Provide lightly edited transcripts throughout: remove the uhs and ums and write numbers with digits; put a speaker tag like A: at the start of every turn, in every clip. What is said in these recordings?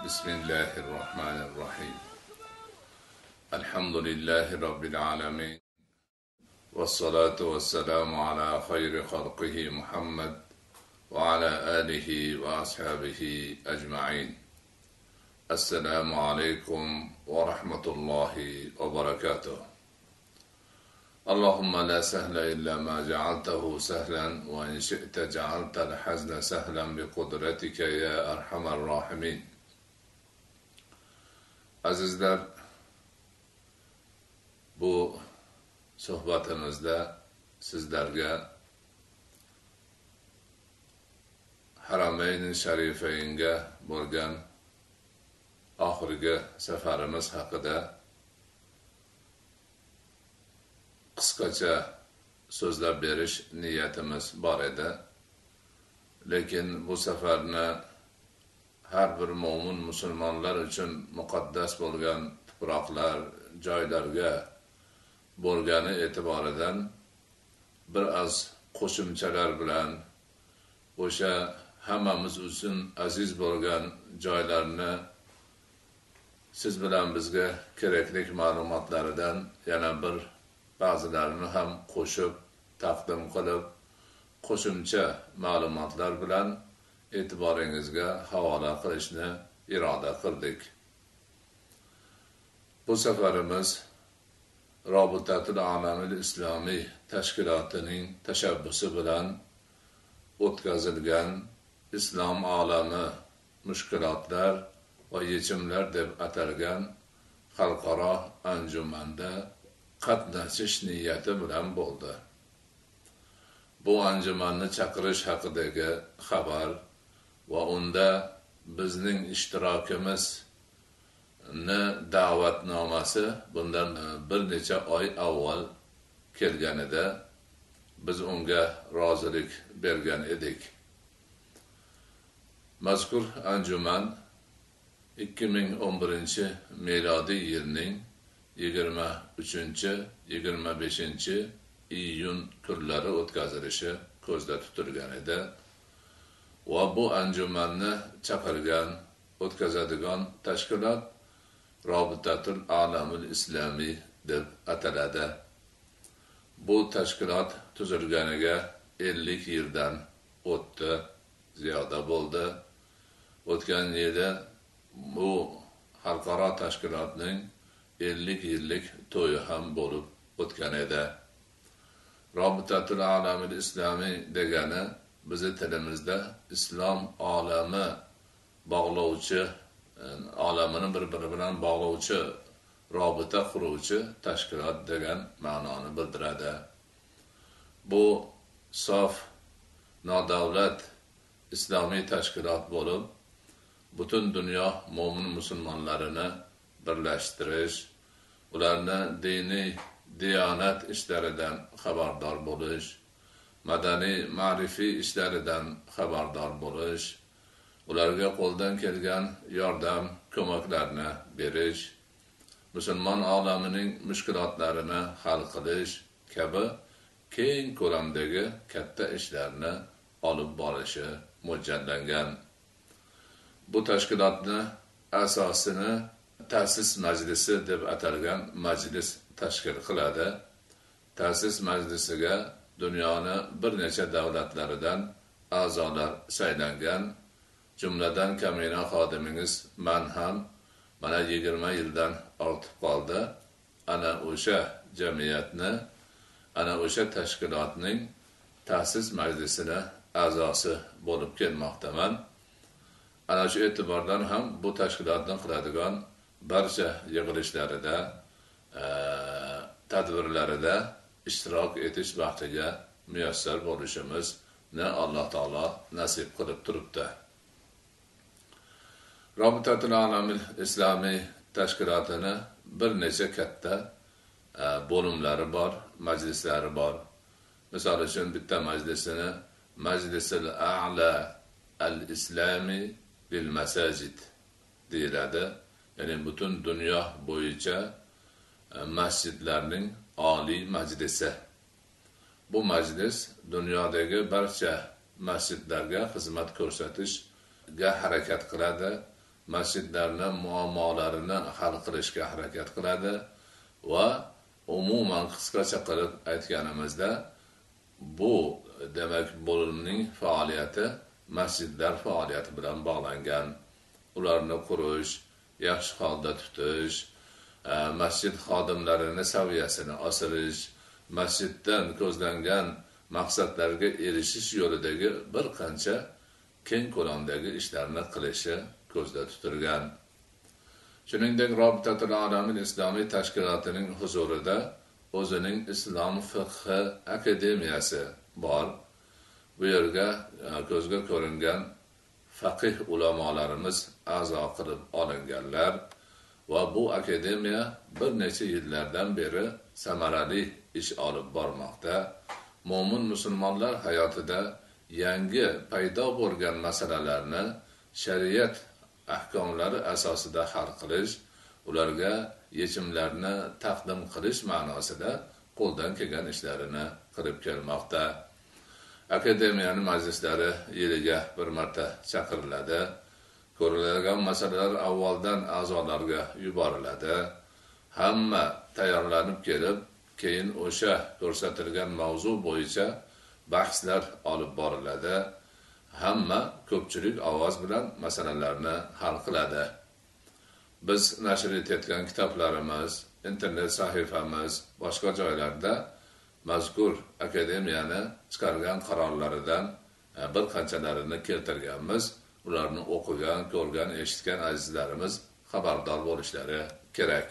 A: Bismillahirrahmanirrahim. Elhamdülillahi Rabbil alemin. Vessalatu vesselamu ala hayri halqihi Muhammed ve ala alihi ve ashabihi ecma'in. Esselamu aleyküm ve rahmetullahi ve berekatuhu. Allahümme la sehle illa ma cealtehu sehlen ve in şi'te cealtel hazne sehlen bi kudretike ya erhamer rahimin. Azizler, bu sohbatimizda sizlarga Harameyn-i Sharifeynga bo'lgan oxirgi safarimiz haqida qisqacha so'zlab berish niyatimiz bor edi. Lekin bu safarni har bir mo'min musulmonlar uchun muqaddas bo'lgan tuproqlar, joylarga bo'lgani e'tiboridan bir az qo'shimchalar bilan o'sha hammamiz uchun aziz bo'lgan joylarni siz bilan bizga kerakli ma'lumotlaridan yana bir ba'zilarini ham qo'shib taqdim qilib qo'shimcha ma'lumotlar bilan e'tiboringizga havola qilishni iroda qildik. Bu safarimiz Robitatul Alamil Islomiy tashkilotining tashabbusi bilan o'tkazilgan Islom olami mushkulotlar va yechimlar deb atalgan xalqaro anjumanda qatnashish niyati bilan bo'ldi. Bu anjumanni chaqirish haqidagi xabar va unda bizning ishtirokimizni da'vatnomasi bundan bir necha oy avval kelganida biz unga rozilik bergan edik. Mazkur anjuman 2011 milodiy yilning 23-25 iyun kunlari o'tkazilishi ko'zda tutilgan edi. Va bu anjumanni chaqirgan, o'tkazadigan tashkilot Robitatul Alamil Islomiy deb ataladi. Bu tashkilot tuzilganiga 50 yildan o'tdi, ziyoda bo'ldi. O'tgan yili bu xalqaro tashkilotning 50 yillik to'yi ham bo'lib o'tgan edi. Robitatul Alamil Islomiy degani bizi tilimizda islom olami bog'lovchi, olamini bir-biri bilan bog'lovchi, robita quruvchi tashkilot degan ma'noni bildiradi. Bu sof nodavlat islomiy tashkilot bo'lib, butun dunyo mo'min musulmonlarini birlashtirish, ularni diniy diyonat ishlaridan xabardor bo'lish, madaniy ma'rifiy ishlaridan xabardor bo'lish, ularga qo'ldan kelgan yordam, ko'maklarni berish, musulmon olamining mushkulotlarini hal qilish kabi keng ko'lamdagi katta ishlarni olib borishi mo'ljallangan. Bu tashkilotni asosini ta'sis majlisi deb atalgan majlis tashkil qiladi. Ta'sis majlisiga dunyoning bir necha davlatlaridan a'zolar saylangan. Jumladan kamina xodimingiz man ham mana 20 yildan ortib qoldi. Ana o'sha jamiyatni, ana o'sha tashkilotning ta'sis majlisini a'zosi bo'lib kelmoqdaman. Ana shu e'tibordan ham bu tashkilotning qiladigan barcha yig'ilishlarida, tadbirlarida ishtirok etish baxtiga muyassar bo'lishimizni Alloh taolo nasib qilib turibdi. Robitatul Alamil Islomiy tashkilotini bir necha katta bo'limlari bor, majlislari bor. Misol uchun bitta majlisini Majlisul A'la al-Islami bil Masajid deyiladi. Ya'ni butun dunyo bo'yicha masjidlarning oliy majlisi. Bu majlis dunyodagi barcha masjidlarga xizmat ko'rsatishga harakat qiladi masjidlarni muammolarini hal qilishga harakat qiladi va umuman qisqacha qilib aytganimizda bu demak bo'limning faoliyati masjidlar faoliyati bilan bog'langan. Ularni qurish, yaxshi holda tutish, masjid xodimlarini saviyasini oshirish, masjiddan ko'zlangan maqsadlarga erishish yo'lidagi bir qancha keng ko'lamdagi ishlarni qilishi ko'zda tutilgan. Shuningdek, Robitatul Alamil Islomiy tashkilotining huzurida o'zining Islom fiqhi akademiyasi bor. Bu yerga ko'zga ko'ringan faqih ulamolarimiz a'zo qilib olinganlar va bu akademiya bir necha yillardan beri samarali ish olib bormoqda. Mo'min musulmonlar hayotida yangi paydo bo'lgan masalalarni shariat ahkomlari asosida hal qilish, ularga yechimlarni taqdim qilish ma'nosida qo'ldan kelgan ishlarini qilib kelmoqda. Akademiyaning majlislari yiliga bir marta chaqiriladi. Ko'riladigan masalalar avvaldan a'zolarga yuboriladi. Hamma tayyorlanib kelib, keyin o'sha ko'rsatilgan mavzu bo'yicha bahslar olib boriladi. Hamma ko'pchilik ovoz bilan masalalarni hal qiladi. Biz nashr etayotgan kitoblarimiz, internet sahifamiz, boshqa joylarda mazkur akademiyani chiqargan qarorlaridan bir qanchalarini keltirganmiz. Ularni o'qigan, ko'rgan, eshitgan azizlarimiz xabardor bo'lishlari kerak.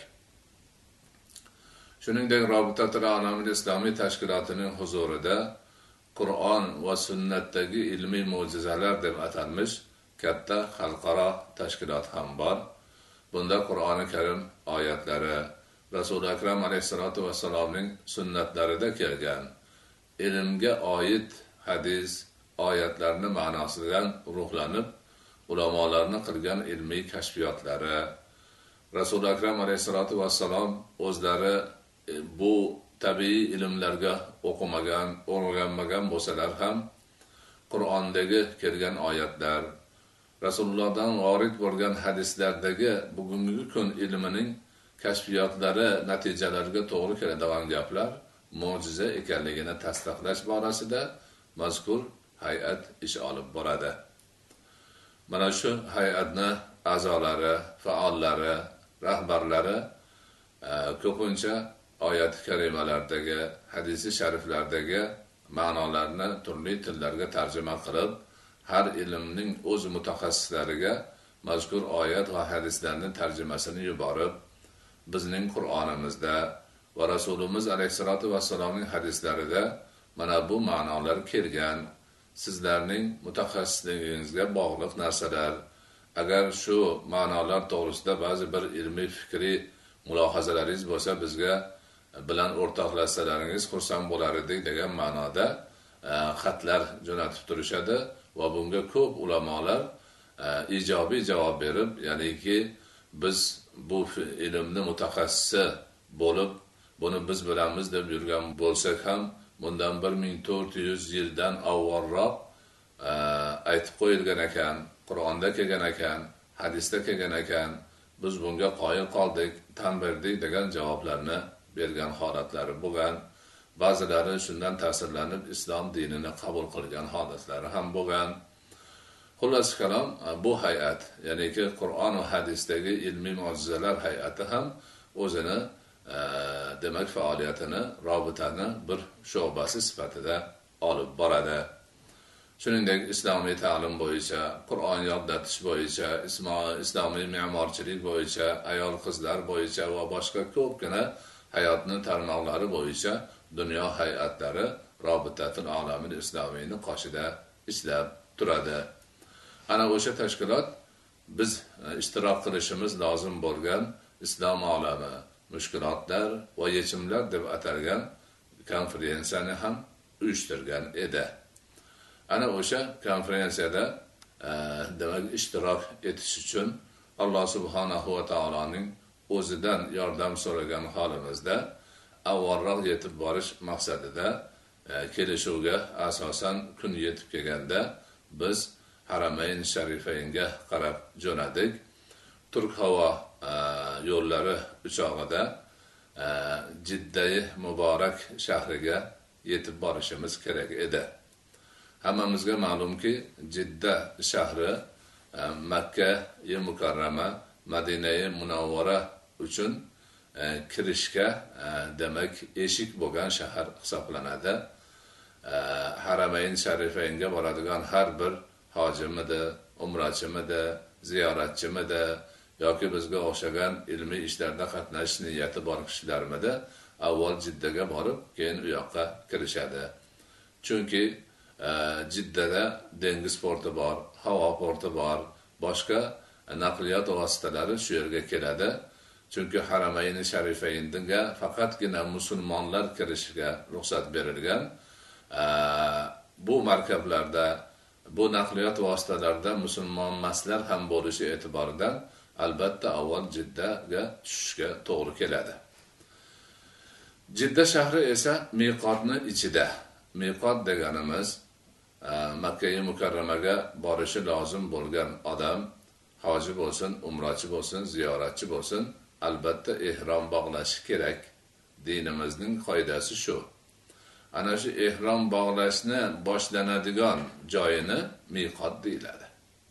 A: Shuningdek, Robitatul Alamil Islomiy tashkilotining huzurida Qur'on va sunnatdagi ilmiy mo'jizalar deb atalmish katta xalqaro tashkilot ham bor. Bunda Qur'oni Karim oyatlari, Rasul Akram alayhisolatu vassalomning sunnatlarida kelgan ilmga oid hadis oyatlarni ma'nosidan ruhlanib, ulamolarning qilgan ilmiy kashfiyotlari, Rasul Akram alayhisolatu vassalom o'zlari bu tabiiy ilmlarga o'qimagan, o'rganmagan bo'lsalar ham Qur'ondagi kelgan oyatlar, Rasulullohdan vorid bo'lgan hadislardagi bugungi kun ilmining kashfiyotlari natijalariga to'g'ri keladigan gaplar mo'jiza ekanligini tasdiqlash borasida mazkur hay'at ish olib boradi. Mana shu hay'atni a'zolari, faollari, rahbarlari ko'pincha oyat karimalardagi, hadisi shariflardagi ma'nolarni turli tillarga tarjima qilib, har ilmning o'z mutaxassislariga mazkur oyat va hadislarning tarjimasini yuborib, bizning Qur'onimizda va Rasulimiz alayhisolatu vassalomning hadislarida mana bu ma'nolar kelgan, sizlarning mutaxassisligingizga bog'liq narsalar. Agar shu ma'nolar to'g'risida ba'zi bir ilmiy fikriy mulohazalaringiz bo'lsa, bizga bilan o'rtoqlashsalaringiz xursand bo'lar edik degan ma'noda xatlar jo'natib turishadi va bunga ko'p ulamolar ijobiy javob berib, ya'niki biz bu ilmni mutaxassisi bo'lib, buni biz bilamiz deb yurgan bo'lsak ham, bundan 1400 yildan avvalroq aytib qo'yilgan ekan, Qur'onda kelgan ekan, hadisda kelgan ekan, biz bunga qoyil qoldik, tan berdik degan javoblarni bergan holatlari bo'lgan. Ba'zilari shundan ta'sirlanib islom dinini qabul qilgan holatlari ham bo'lgan. Xullas kalom, bu hay'at, ya'niki Qur'on va hadisdagi ilmiy mo'jizalar hay'ati ham o'zini demak faoliyatini, robitani bir sho'basi sifatida olib boradi. Shuningdek, islomiy ta'lim bo'yicha, Qur'on yodlatish bo'yicha, islomiy me'morchilik bo'yicha, ayol qizlar bo'yicha va boshqa ko'pgina hayotning tarmoqlari bo'yicha dunyo hay'atlari Robitatul Alamil Islomiyning qoshida ishlab turadi. Ana o'sha tashkilot biz ishtirok qilishimiz lozim bo'lgan islom olami, mushkulotlar va yechimlar deb atalgan konferensiyani ham uyushtirgan edi. Ana o'sha konferensiyada demak ishtirok etish uchun Alloh subhanahu va taoloning o'zidan yordam so'ragan holimizda avvalroq yetib borish maqsadida kelishuvga asosan kun yetib kelganda biz Haramayn Sharifaynga qarab jo'nadik Turk havo yo'llari uchog'ida Jiddai Muborak shahriga yetib borishimiz kerak edi. Hammamizga ma'lumki, Jidda shahri Makka-i Mukarrama, Madina-i Munawvara uchun kirishga demak eshik bo'lgan shahar hisoblanadi. Haramayn Sharifaynga boradigan har bir hojimidi, umrachimidi, ziyoratchimidi yoki bizga o'xshagan ilmiy ishlarda qatnashish niyati bor kishilarmidi, avval Jiddaga borib, keyin u yoqqa kirishadi. Chunki Jiddada dengiz porti bor, havo porti bor, boshqa naqliyot vositalari shu yerga keladi. Chunki Haramayn Sharifaynga faqatgina musulmonlar kirishiga ruxsat berilgan. Bu markablarda, bu naqliyot vositalarida musulmon emaslar ham bo'lishi e'tiboridan albatta avval Jiddaga tushishga to'g'ri keladi. Jidda shahri esa miqotni ichida. Miqot deganimiz Makka-i Mukarramaga borishi lozim bo'lgan odam, hoji bo'lsin, umrochi bo'lsin, ziyoratchi bo'lsin, albatta ehrom bog'lashi kerak. Dinimizning qoidasi shu. Ana shu ehrom bog'lashni boshlanadigan joyini miqot deyiladi.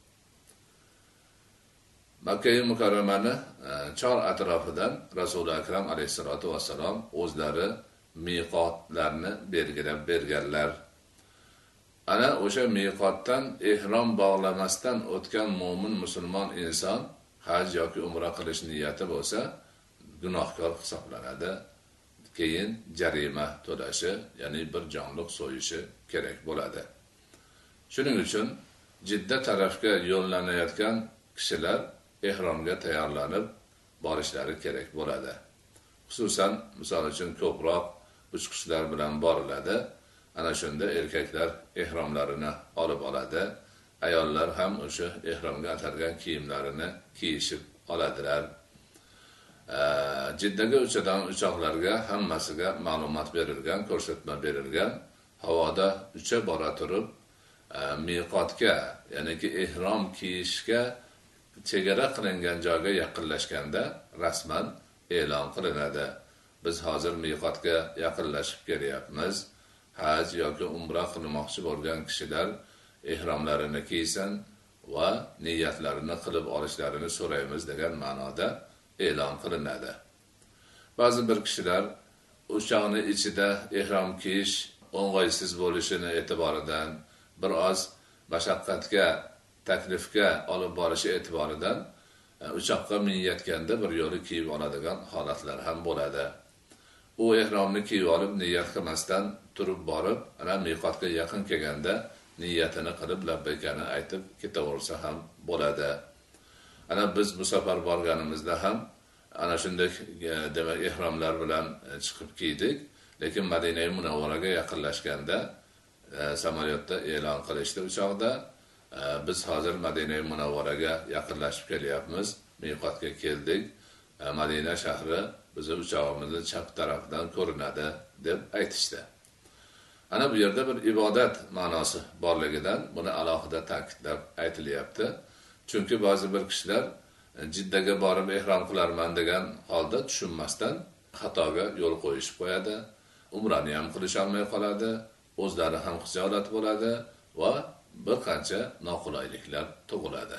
A: Makka-i Mukarramani chor atrofidan Rasuli akram alayhisolatu vassalom o'zlari miqotlarni belgilab berganlar. Ana o'sha miqotdan ehrom bog'lamasdan o'tgan mo'min musulmon inson haj yoki umra qilish niyati bo'lsa, gunohkor hisoblanadi. Keyin jarima to'lashi, ya'ni bir jonliq so'yishi kerak bo'ladi. Shuning uchun Jidda tarafga yo'llanayotgan kishilar ehromga tayyorlanib borishlari kerak bo'ladi. Xususan, misol uchun ko'proq uch-qushlar bilan boriladi. Ana shunda erkaklar ehromlarini olib oladi, ayollar ham o'sha ehromga atalgan kiyimlarini kiyishib oladilar. Jiddaga uchadan uchoqlarga hammasiga ma'lumot berilgan, ko'rsatma berilgan. Havoda ucha bora turib, miqotga, ya'ni ki ehrom kiyishga chegara qilingan joyga yaqinlashganda rasman e'lon qilinadi. Biz hozir miqotga yaqinlashib kelyapmiz. Haj yoki umra qilmoqchi bo'lgan kishilar ehromlarini kiysin va niyatlarini qilib olishlarini so'raymiz degan ma'noda e'lon qilinadi. Ba'zi bir kishilar uchoqni ichida ehrom kiyish o'ng'aysiz bo'lishini e'tiboridan, biroz mashaqqatga, taklifga olib borishi e'tiboridan uchoqqa minayotganda bir yo'li kiyib oladigan holatlar ham bo'ladi. U ehromni kiyib olib niyat qilmasdan turib borib, ana miqotga yaqin kelganda niyatini qilib labbaykani aytib ketaversa ham bo'ladi. Ana biz bu safar borganimizda ham ana shunday demak ehromlar bilan chiqib kiydik, lekin Madina-i Munawvaraga yaqinlashganda samolyotda e'lon qilishdi uchoqda. Biz hozir Madina-i Munawvaraga yaqinlashib kelyapmiz, miqotga keldik. Madina shahri bizni uchoqimizning chap tarafidan ko'rinadi deb aytishdi. Ana bu yerda bir ibodat ma'nosi borligidan buni alohida ta'kidlab aytilyapti. Chunki ba'zi bir kishilar Jiddaga borib ehrom qilarman degan holda tushunmasdan xatoga yo'l qo'yishib qo'yadi. Umrani ham qilisha olmay qoladi, o'zlari ham xijolat bo'ladi va bir qancha noqulayliklar tug'iladi.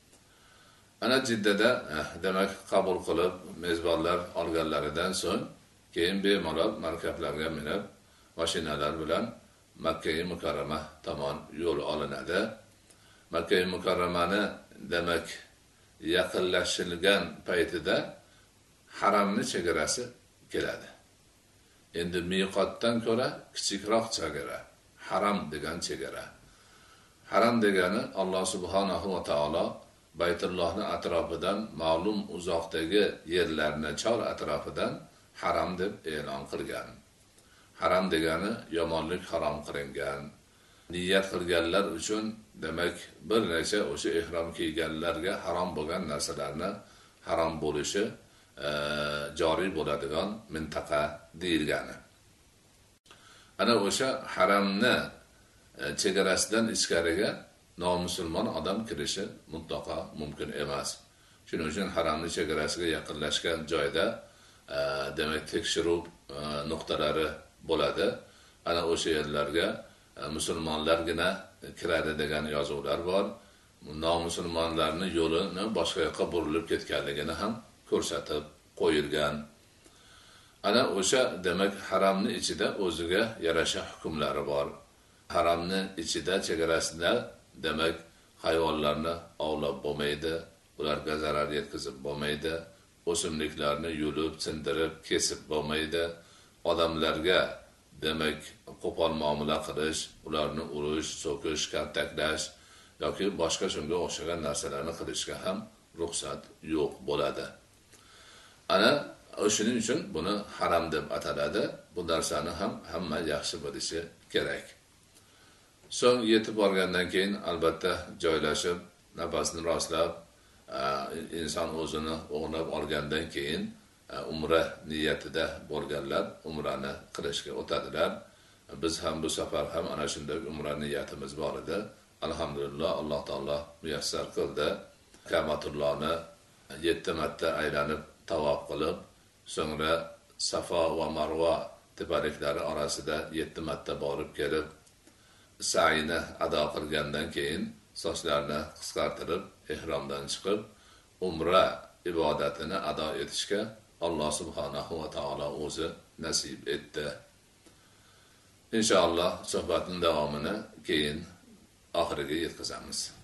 A: Ana Jiddada demak qabul qilib mezbonlar olganlaridan so'ng keyin bemalol markablarga minib mashinalar bilan Makka-i Mukarrama tomon yo'l olinadi. Makka-i Mukarramani demak yaqinlashilgan paytida haramni chegarasi keladi. Endi miqotdan ko'ra kichikroq chegara, haram degan chegara. Haram degani Alloh subhanahu va taolo Baytullohning atrofidan ma'lum uzoqdagi yerlarni chor atrofidan haram deb e'lon qilgan. Haram degani yomonlik harom qilingan. Niyat qilganlar uchun demak bir necha o'sha ehrom kiyganlarga harom bo'lgan narsalarni harom bo'lishi joriy bo'ladigan mintaqa deyilgani. Ana o'sha haramni chegarasidan ichkariga nomusulmon odam kirishi mutlaqo mumkin emas. Shuning uchun haramning chegarasiga yaqinlashgan joyda demak tekshiruv nuqtalari bo'ladi. Ana o'sha yerlarga musulmonlargina kiradi degan yozuvlar bor. Nomusulmonlarni yo'lini boshqa yoqqa burilib ketganligini ham ko'rsatib qo'yilgan. Ana o'sha demak haramning ichida o'ziga yarasha hukmlari bor. Haramning ichida chegarasida demak hayvonlarni ovlab bo'lmaydi, ularga zarar yetkazib bo'lmaydi, o'simliklarni yulib, sindirib, kesib bo'lmaydi, odamlarga demak qo'pol muomala qilish, ularni urish, so'kish, kaltaklash yoki boshqa shunga o'xshagan narsalarni qilishga ham ruxsat yo'q bo'ladi. Ana shuning uchun buni haram deb ataladi. Bu narsani ham hamma yaxshi bilishi kerak. So'ng yetib borgandan keyin albatta joylashib, nafasni rostlab, inson o'zini o'nglab olgandan keyin umra niyatida bo'lganlar umrani qilishga o'tadilar. Biz ham bu safar ham ana shunday umra niyatimiz bor edi. Alhamdulillah Alloh taolo muyassar qildi. Ka'batullohni 7 marta aylanib tavof qilib, so'ngra Safo va Marva tepaliklari orasida 7 marta borib kelib, sa'yini ado qilgandan keyin sochlarini qisqartirib, ihromdan chiqib, umra ibodatini ado etishga Alloh subhanahu va taolo o'zi nasib etdi. Inshaalloh suhbatning davomini keyin oxiriga yetkazamiz.